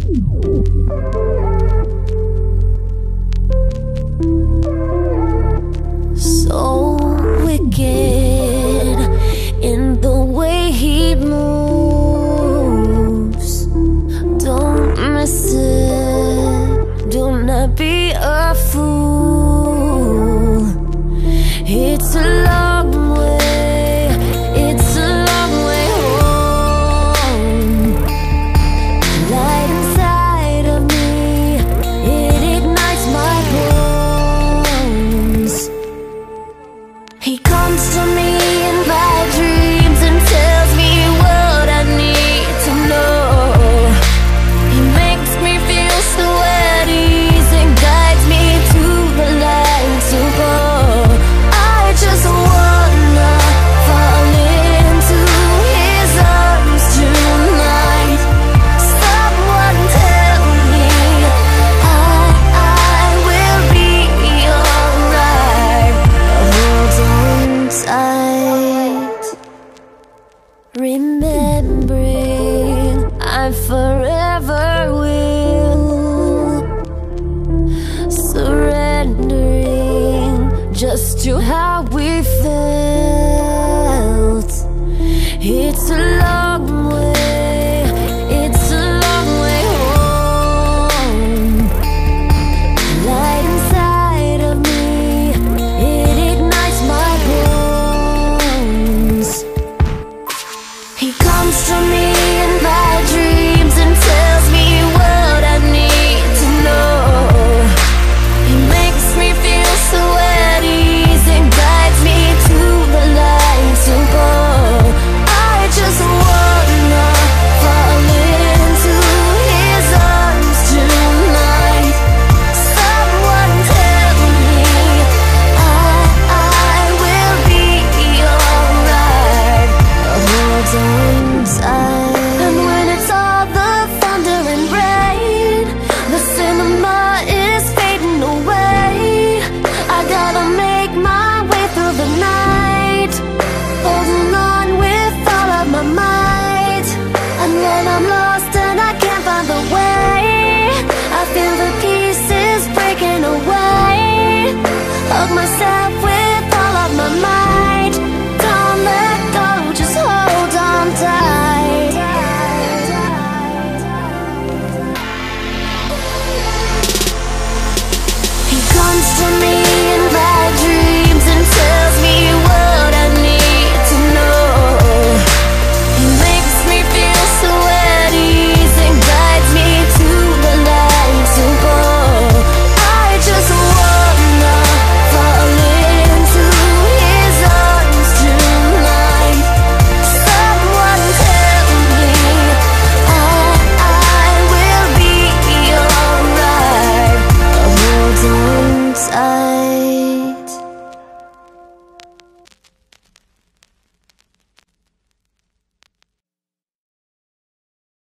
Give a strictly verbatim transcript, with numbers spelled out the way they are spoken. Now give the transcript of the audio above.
So wicked in the way he moves. Don't miss it, do not be a fool. It's a long way, it's a long way home. Light inside of me, it ignites my bones. He comes to me in my dreams and tells me what I need to know. He makes me feel so at ease and guides me to the light to go. I just wanna fall into his arms tonight. Someone tell me I, I will be alright. Hold on tight, remembering I forever will, surrendering just to how we felt. It's a long way, it's a long way home. Light inside of me, it ignites my bones. He comes to me in my dreams and tells me what I need to know. He makes me feel so at ease and guides me to the light to go. I just wanna fall into his arms tonight. Someone tell me I, I will be alright. Hold on tight. And when it's all the thunder and rain, the cinema is fading away, I gotta make my way through the night, holding on with all of my might. And when I'm lost and I can't find the way, I feel the pieces breaking away. Hug myself with all of my might. Don't let go, just hold on tight. He comes to me